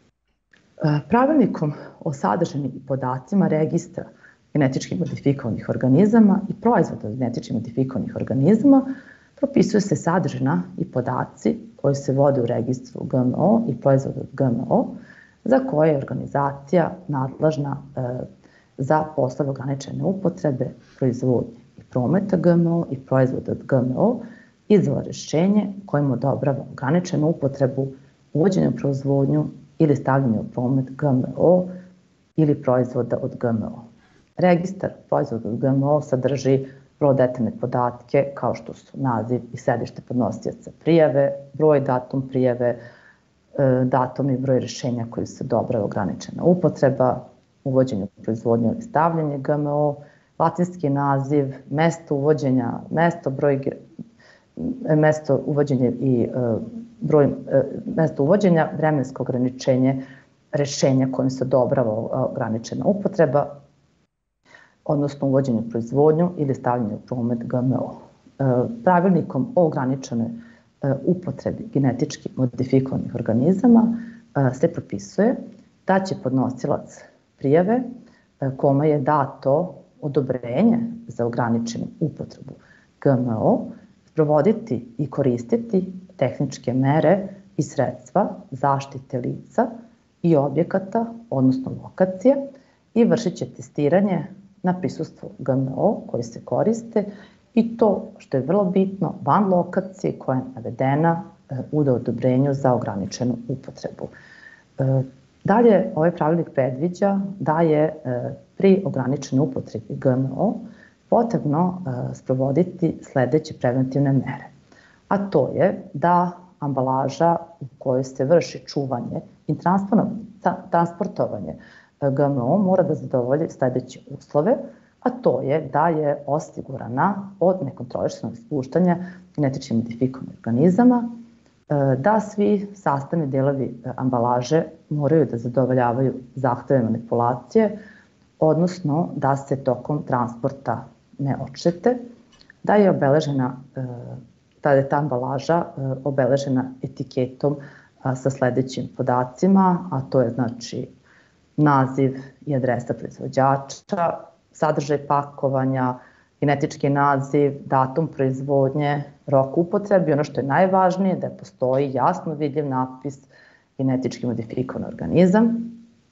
Pravilnikom o sadržini i podacima registra genetički modifikovanih organizama i proizvoda od genetički modifikovanih organizama propisuju se sadržina i podaci koji se vode u registru G M O i proizvoda od G M O za koje je organizacija nadležna e, za poslove ograničene upotrebe, proizvodnje i prometa G M O i proizvoda od G M O izdala rješenje kojim odobrava ograničenu upotrebu, uvođenje u proizvodnju ili stavljanje u promet G M O ili proizvoda od G M O. Registar proizvoda od G M O sadrži vrlo detaljne podatke kao što su naziv i sedište podnosioca prijave, broj, datum prijave, datum i broj rješenja koji se odobrava ograničena upotreba, uvođenje u proizvodnju ili stavljanje G M O, latinski naziv, mesto uvođenja, mesto, broj, mesto uvođenja i broj, mesto uvođenja, vremensko ograničenje rješenja kojim se odobrava ograničena upotreba, odnosno uvođenje u proizvodnju ili stavljanje u promet G M O. Pravilnikom o ograničenoj upotrebi genetički modifikovanih organizama se propisuje da će podnosilac prijave kome je dato odobrenje za ograničenu upotrebu G M O provoditi i koristiti tehničke mere i sredstva zaštite lica i objekata, odnosno lokacije, i vršit će testiranje na prisustvo G M O koji se koriste, i to, što je vrlo bitno, van lokacije koja je navedena u odobrenju za ograničenu upotrebu. Dalje, ovaj pravilnik predviđa da je pri ograničenoj upotrebi G M O potrebno sprovoditi sledeće preventivne mere. A to je da ambalaža u kojoj se vrši čuvanje i transportovanje G M O mora da zadovolji sledeće uslove, a to je da je osigurana od nekontrolisanog ispuštanja genetički modifikovanih organizama, da svi sastavni delovi ambalaže moraju da zadovoljavaju zahteve manipulacije, odnosno da se tokom transporta ne odštete, da je obeležena, da je ta ambalaža obeležena etiketom sa sledećim podacima, a to je znači naziv i adresa proizvođača, sadržaj pakovanja, genetički naziv, datum proizvodnje, rok upotrebe i ono što je najvažnije da postoji jasno vidljiv natpis genetički modifikovan organizam. E,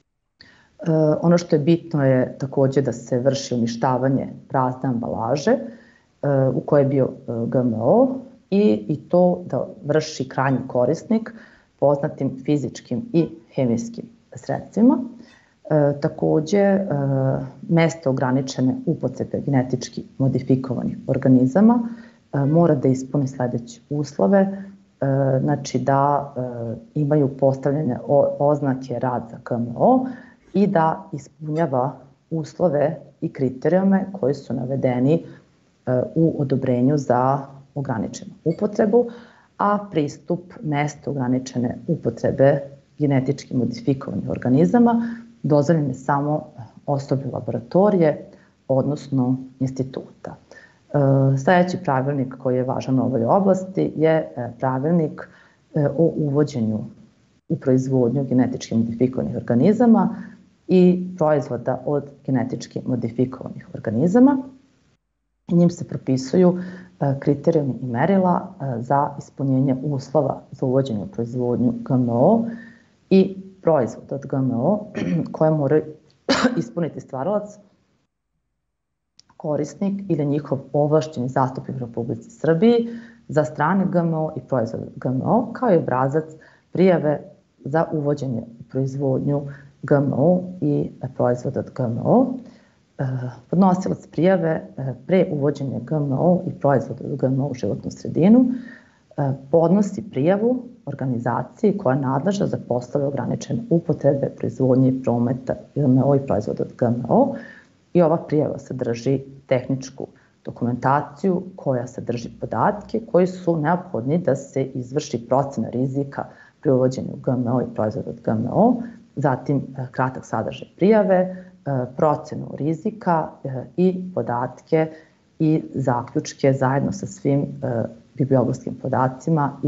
ono što je bitno je takođe da se vrši uništavanje prazne ambalaže e, u kojoj je bio G M O i, i to da vrši krajnji korisnik poznatim fizičkim i hemijskim sredstvima. E, takođe, e, mesto ograničene upotrebe genetički modifikovanih organizama e, mora da ispuni sledeće uslove, e, znači da e, imaju postavljene o, oznake rad za G M O i da ispunjava uslove i kriterijume koji su navedeni e, u odobrenju za ograničenu upotrebu, a pristup mestu ograničene upotrebe genetički modifikovanih organizama dozvoljen je samo osoblju laboratorije, odnosno instituta. E, sledeći pravilnik koji je važan u ovoj oblasti je pravilnik o uvođenju u proizvodnju genetički modifikovanih organizama i proizvoda od genetički modifikovanih organizama. Njim se propisuju kriterijumi i merila za ispunjenje uslova za uvođenje u proizvodnju G M O i proizvod od G M O koje mora ispuniti stvaralac, korisnik ili njihov ovlašćeni zastupnik u Republici Srbiji za strane G M O i proizvod od G M O, kao i obrazac prijave za uvođenje u proizvodnju G M O i proizvod od G M O. Podnosilac prijave pre uvođenja G M O i proizvoda od G M O u životnu sredinu podnosi prijavu organizaciji koja je nadležna za poslove ograničene upotrebe, proizvodnje i prometa G M O i proizvoda od G M O, i ova prijava sadrži tehničku dokumentaciju koja sadrži podatke koji su neophodni da se izvrši procena rizika pri uvođenju G M O i proizvoda od G M O, zatim kratak sadržaj prijave, procenu rizika i podatke i zaključke zajedno sa svim bibliografskim podacima i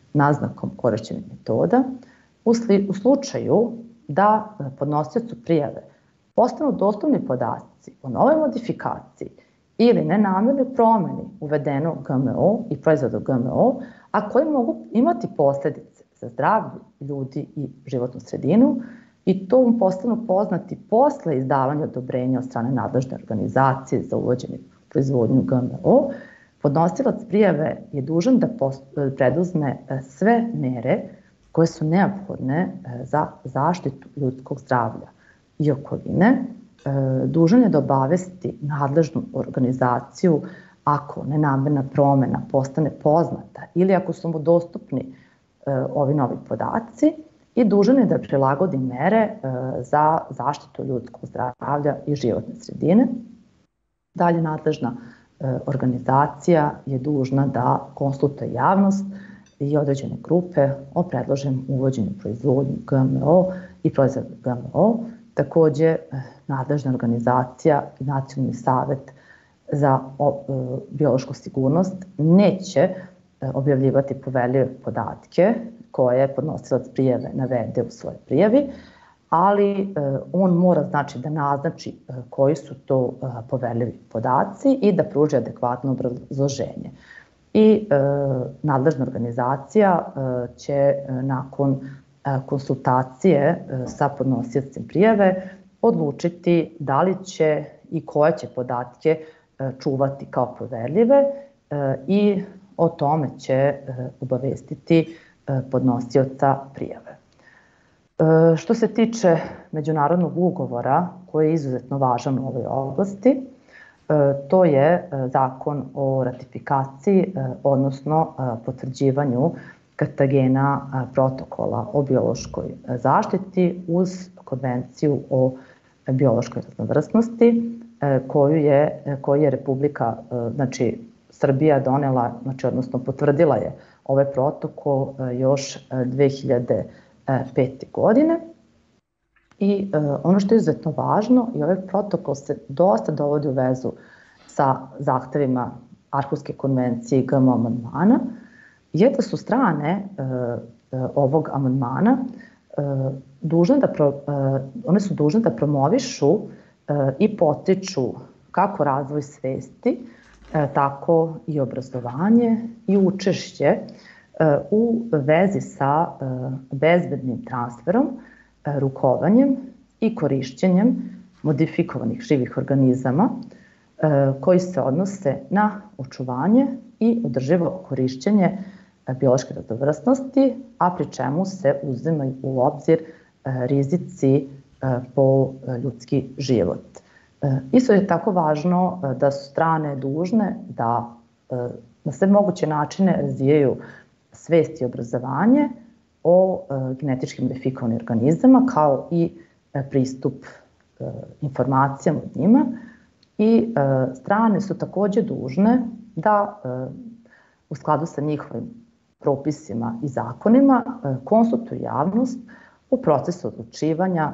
naznakom korišćenih metoda, u slučaju da podnosiocu prijave postanu dostupni podaci o novoj modifikaciji ili nenamernoj promeni uvedenog G M O i proizvoda G M O, a koji mogu imati posledice za zdravlje ljudi i životnu sredinu, i to mu postanu poznati posle izdavanja odobrenja od strane nadležne organizacije za uvođenje proizvodnju G M O, podnosilac prijave je dužan da preduzme sve mere koje su neophodne za zaštitu ljudskog zdravlja i okoline. Dužan je da obavesti nadležnu organizaciju ako nenamerna promena postane poznata ili ako su mu dostupni ovi novi podaci, i dužan je da prilagodi mere za zaštitu ljudskog zdravlja i životne sredine. Dalje, nadležna organizacija je dužna da konsultuje javnost i određene grupe o predloženom uvođenju proizvodnju G M O i proizvoda G M O. Takođe, nadležna organizacija i Nacionalni savet za biološku sigurnost neće objavljivati poverljive podatke koje podnosilac prijave navede u svojoj prijavi, ali on mora znači da naznači koji su to poverljivi podaci i da pruži adekvatno obrazloženje. I nadležna organizacija će nakon konsultacije sa podnosiocem prijave odlučiti da li će i koje će podatke čuvati kao poverljive i o tome će obavestiti podnosioca prijave. Što se tiče međunarodnog ugovora koji je izuzetno važan u ovoj oblasti, to je Zakon o ratifikaciji, odnosno potvrđivanju Kartagena protokola o biološkoj zaštiti uz Konvenciju o biološkoj raznovrsnosti koju je, koju je Republika, znači Srbija donela, znači odnosno potvrdila je ovaj protokol još dve hiljade pete. godine. I ono što je izuzetno važno, i ovaj protokol se dosta dovodi u vezu sa zahtevima Arhuske konvencije i G M O amandmana, je da su strane ovog amandmana dužne da, one su dužne da promovišu i potiču kako razvoj svesti, tako i obrazovanje i učešće u vezi sa bezbednim transferom, rukovanjem i korišćenjem modifikovanih živih organizama koji se odnose na očuvanje i održivo korišćenje biološke raznovrsnosti, a pri čemu se uzimaju u obzir rizici po ljudski život. Isto je tako važno da su strane dužne da na sve moguće načine razvijaju svest i obrazovanje o genetički modifikovanim organizama, kao i pristup informacijama od njima. I strane su takođe dužne da u skladu sa njihovim propisima i zakonima konsultuju javnost u procesu odlučivanja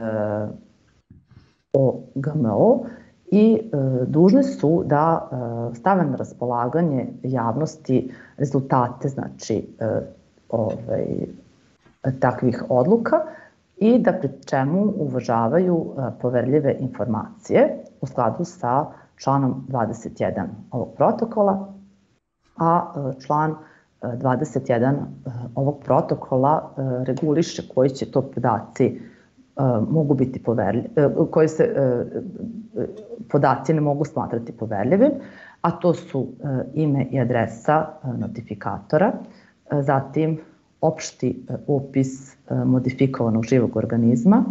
o G M O i dužne su da stave na raspolaganje javnosti rezultate, znači ovaj, takvih odluka, i da pri čemu uvažavaju poverljive informacije u skladu sa članom dvadeset jedan ovog protokola, a član dvadeset jedan ovog protokola reguliše koji će to podaci mogu biti poverljivi, koji se podaci ne mogu smatrati poverljivim, a to su ime i adresa notifikatora, zatim opšti upis modifikovanog živog organizma,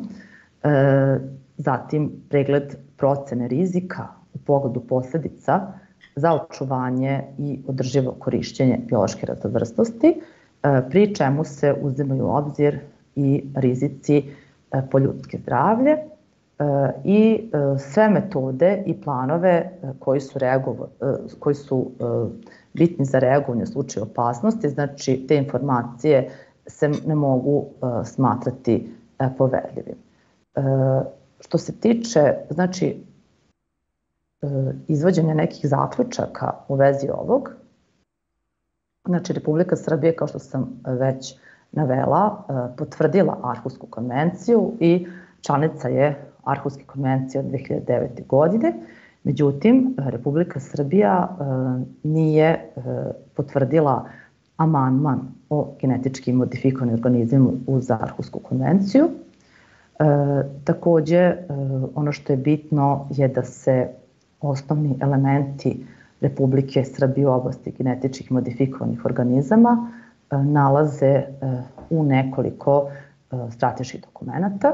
zatim pregled procene rizika u pogledu posledica za očuvanje i održivo korišćenje biološke raznovrsnosti, pri čemu se uzimaju u obzir i rizici po ljudske zdravlje i sve metode i planove koji su, koji su bitni za reagovanje u slučaju opasnosti, znači te informacije se ne mogu smatrati poverljivim. Što se tiče, znači, izvođenja nekih zaključaka u vezi ovog, Znači, Republika Srbije, kao što sam već navela, potvrdila Arhusku konvenciju i članica je Arhuske konvencije od dve hiljade devete. godine. Međutim, Republika Srbija nije potvrdila amandman o genetički modifikovanim organizmima uz Arhusku konvenciju. E, takođe, ono što je bitno je da se osnovni elementi Republike Srbije u oblasti genetičkih modifikovanih organizama nalaze u nekoliko strateških dokumenata.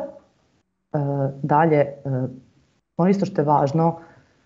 Dalje, ono isto što je važno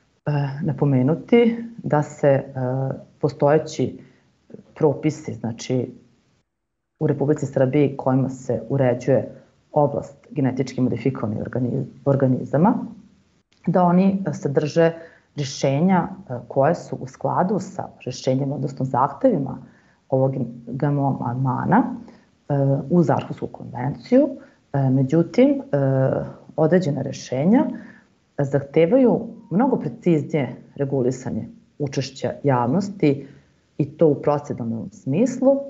napomenuti, da se postojeći propisi, znači u Republici Srbiji kojima se uređuje oblast genetički modifikovanih organizama, da oni sadrže rješenja koje su u skladu sa rješenjima, odnosno zahtevima ovog G M O amandmana uz Arhusku konvenciju. Međutim, određene rješenja zahtevaju mnogo preciznije regulisanje učešća javnosti i to u proceduralnom smislu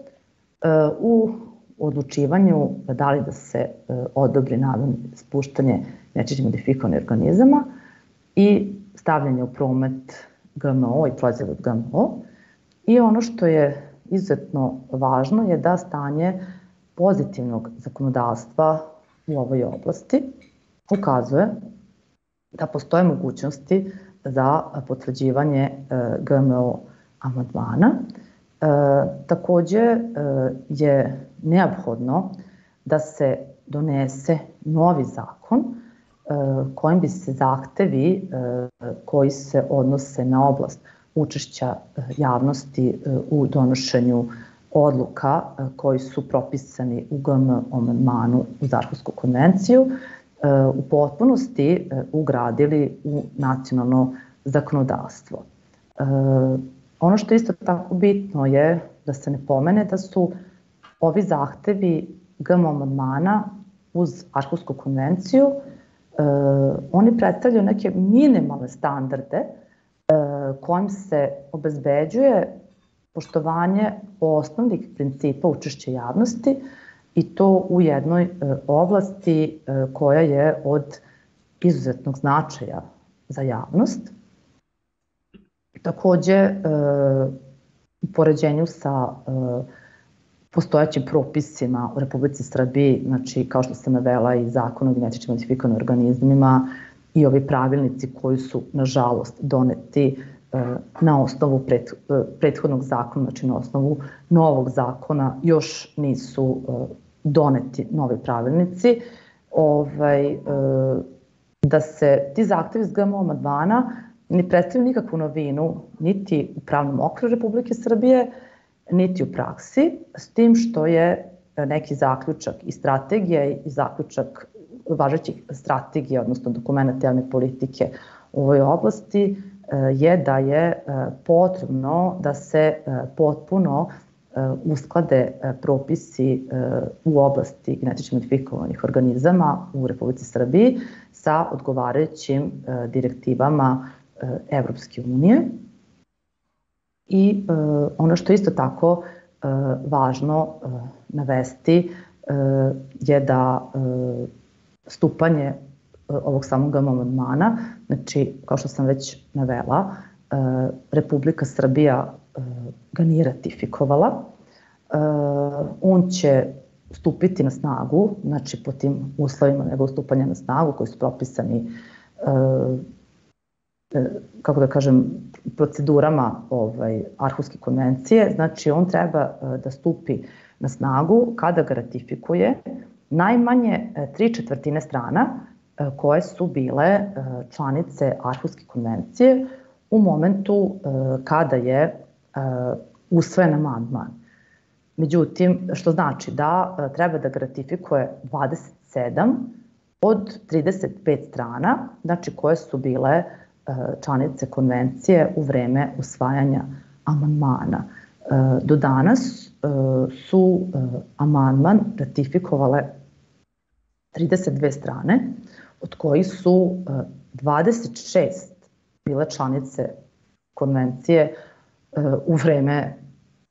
u odlučivanju da li da se odobri navodno spuštanje genetički modifikovanih organizama i stavljanje u promet G M O i proizvoda od G M O. I ono što je izuzetno važno je da stanje pozitivnog zakonodavstva u ovoj oblasti ukazuje da postoje mogućnosti za potvrđivanje G M O amandmana. E, takođe e, je neophodno da se donese novi zakon e, kojim bi se zahtevi e, koji se odnose na oblast učešća javnosti e, u donošenju odluka e, koji su propisani u G M O amandmanu uz Arhusku konvenciju e, u potpunosti e, ugradili u nacionalno zakonodavstvo. E, Ono što je isto tako bitno je da se ne pomene da su ovi zahtevi G M O amandmana uz Arhusku konvenciju, e, oni predstavljaju neke minimalne standarde e, kojim se obezbeđuje poštovanje osnovnih principa učešća javnosti i to u jednoj e, oblasti e, koja je od izuzetnog značaja za javnost. Takođe, u poređenju sa postojećim propisima u Republici Srbiji, znači kao što sam navela i Zakon o genetički modifikovanim organizmima i ovi pravilnici koji su nažalost doneti na osnovu prethodnog zakona, znači na osnovu novog zakona još nisu doneti novi pravilnici, da se ti zahtevi iz G M O amandmana ne predstavljaju nikakvu novinu niti u pravnom okviru Republike Srbije, niti u praksi, s tim što je neki zaključak i strategije i zaključak važećih strategija, odnosno dokumenta javne politike u ovoj oblasti, je da je potrebno da se potpuno usklade propisi u oblasti genetički modifikovanih organizama u Republici Srbiji sa odgovarajućim direktivama Evropske unije. I e, ono što je isto tako e, važno e, navesti e, je da e, stupanje e, ovog samog amandmana, znači kao što sam već navela, e, Republika Srbija e, ga nije ratifikovala. E, on će stupiti na snagu, znači po tim uslovima njegovog stupanja na snagu koji su propisani e, kako da kažem, procedurama ovaj, Arhuske konvencije, znači on treba da stupi na snagu kada ga ratifikuje najmanje tri četvrtine strana koje su bile članice Arhuske konvencije u momentu kada je usvojen amandman. Međutim, što znači da treba da ga ratifikuje dvadeset sedam od trideset pet strana, znači koje su bile članice konvencije u vreme usvajanja amandmana. Do danas su amandman ratifikovale trideset dve strane, od kojih su dvadeset šest bile članice konvencije u vreme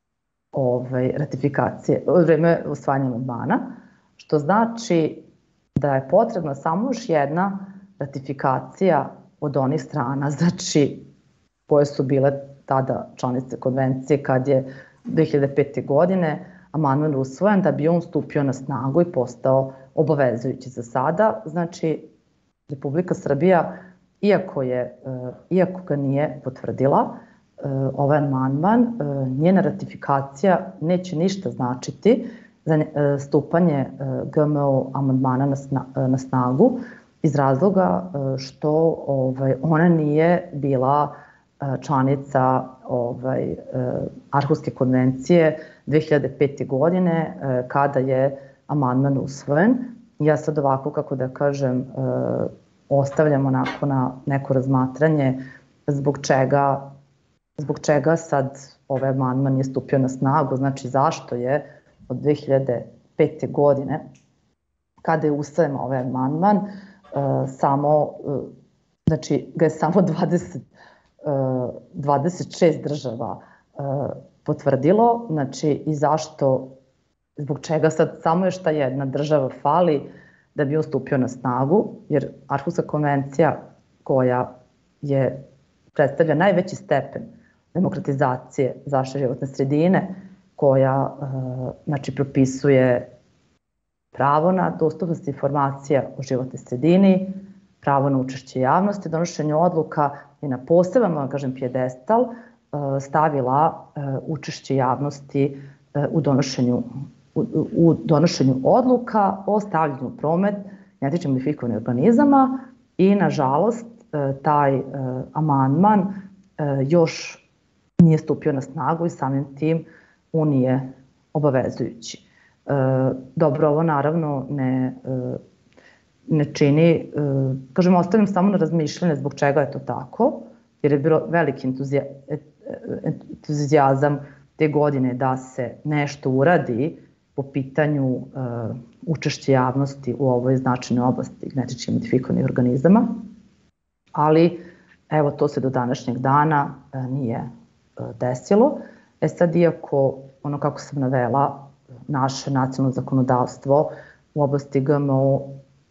ovaj, ratifikacije, u vreme usvajanja amandmana, što znači da je potrebna samo još jedna ratifikacija od onih strana, znači koje su bile tada članice konvencije kad je dve hiljade pete. godine amandman usvojen da bi on stupio na snagu i postao obavezujući za sada. Znači, Republika Srbija, iako, je, iako ga nije potvrdila, ovaj amandman, njena ratifikacija neće ništa značiti za stupanje G M O amandmana na snagu iz razloga što ovaj, ona nije bila članica ovaj, Arhuske konvencije dve hiljade pete. godine kada je amandman usvojen. Ja sad ovako, kako da kažem, ostavljam onako na neko razmatranje zbog čega, zbog čega sad ovaj amandman je stupio na snagu, znači zašto je od dve hiljade pete. godine kada je usvojen ovaj amandman samo, znači ga je samo dvadeset, dvadeset šest država potvrdilo, znači i zašto, zbog čega sad samo još ta jedna država fali da bi on stupio na snagu, jer Arhuska konvencija koja je, predstavlja najveći stepen demokratizacije zaštite životne sredine, koja znači, propisuje pravo na dostupnost informacija o životnoj sredini, pravo na učešće javnosti, donošenju odluka i na poseban, da kažem, pijedestal stavila učešće javnosti u donošenju, u, u donošenju odluka o stavljanju u promet genetički modifikovanih organizama i, nažalost, taj amandman još nije stupio na snagu i samim tim on nije obavezujući. Dobro, ovo naravno ne, ne čini, kažem, ostavljam samo na razmišljanje zbog čega je to tako, jer je bilo veliki entuzija, entuzijazam te godine da se nešto uradi po pitanju uh, učešća javnosti u ovoj značajnoj oblasti genetički modifikovanih organizama, ali evo to se do današnjeg dana uh, nije uh, desilo. E sad, iako ono kako sam navela, naše nacionalno zakonodavstvo u oblasti G M O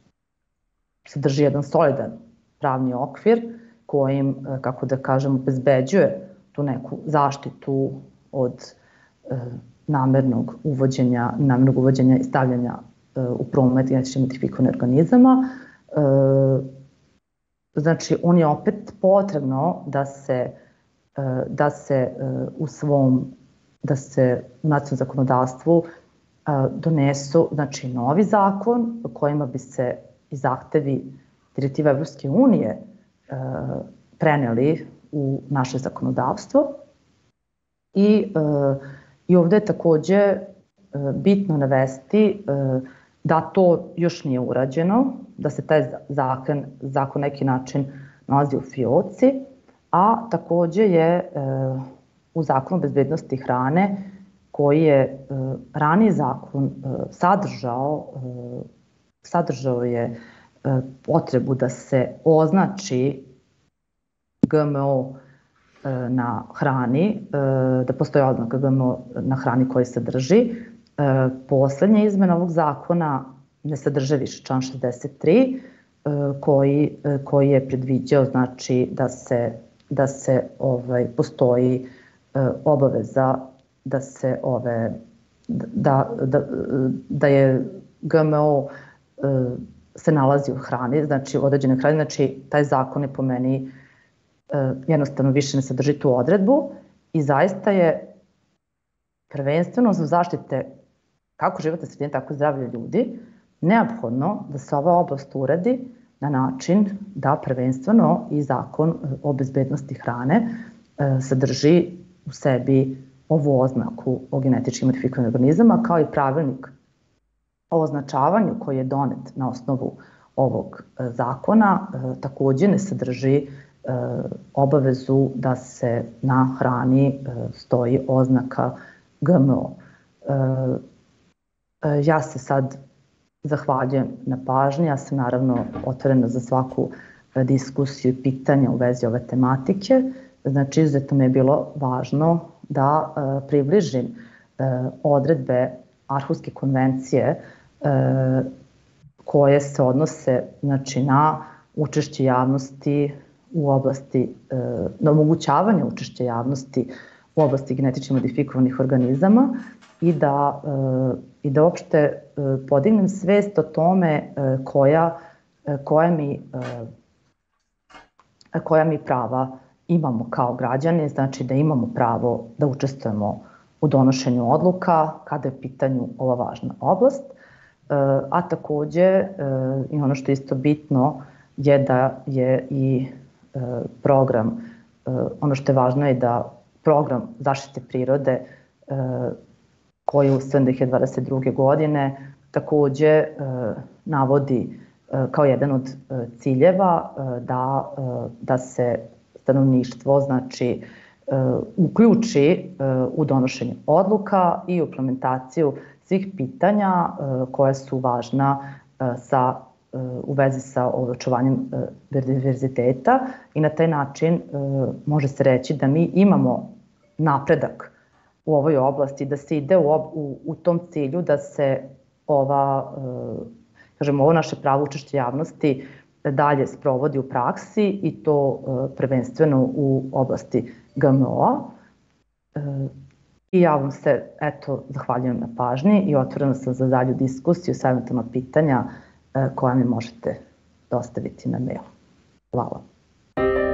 sadrži jedan solidan pravni okvir kojim, uh, kako da kažem, obezbeđuje tu neku zaštitu od uh, namernog uvođenja, namernog uvođenja i stavljanja uh, u promet genetički modifikovanih organizama. Uh, znači, on je opet potrebno da se, uh, da se uh, u svom, da se u nacionalnom zakonodavstvu uh, donesu, znači, novi zakon kojima bi se i zahtevi direktive Evropske unije uh, preneli u naše zakonodavstvo. I uh, I ovde je takođe bitno navesti da to još nije urađeno, da se taj zakon, zakon neki način nalazi u fioci, a takođe je u Zakonu o bezbednosti hrane, koji je raniji zakon sadržao, sadržao je potrebu da se označi G M O na hrani, da postoji oznaka G M O na hrani koji sadrži. Poslednja izmena ovog zakona ne sadrže više član šezdeset tri koji, koji je predviđao, znači, da se, da se ovaj, postoji obaveza da se ove, da, da, da je G M O se nalazi u hrani, znači u određenoj hrani, znači taj zakon je po meni jednostavno više ne sadrži tu odredbu i zaista je prvenstveno za zaštite kako životne sredine, tako i zdravlja ljudi neophodno da se ova oblast uredi na način da prvenstveno i zakon o bezbednosti hrane sadrži u sebi ovu oznaku o genetički modifikovanih organizama, kao i pravilnik o označavanju koji je donet na osnovu ovog zakona, takođe ne sadrži obavezu da se na hrani stoji oznaka G M O. Ja se sad zahvaljujem na pažnji, ja sam naravno otvorena za svaku diskusiju i pitanja u vezi ove tematike. Znači, izuzetno mi je bilo važno da približim odredbe Arhuske konvencije koje se odnose, znači, na učešće javnosti u oblasti, na omogućavanje učešća javnosti u oblasti genetički modifikovanih organizama i da, i da uopšte podignem svest o tome koja, koja, mi, koja mi prava imamo kao građani, znači da imamo pravo da učestvujemo u donošenju odluka kada je u pitanju ova važna oblast, a takođe i ono što je isto bitno je da je i program, ono što je važno je da program zaštite prirode koji je usvojen dve hiljade dvadeset druge. godine takođe navodi kao jedan od ciljeva da, da se stanovništvo, znači, uključi u donošenje odluka i implementaciju svih pitanja koja su važna sa, u vezi sa očuvanjem biodiverziteta i na taj način može se reći da mi imamo napredak u ovoj oblasti, da se ide u, u, u tom cilju da se ova, kažemo, ovo naše pravo učešća javnosti dalje sprovodi u praksi i to prvenstveno u oblasti G M O-a. I ja vam se, eto, zahvaljujem na pažnji i otvorena sam za dalju diskusiju, savjetovna pitanja koja mi možete dostaviti na mail. Hvala.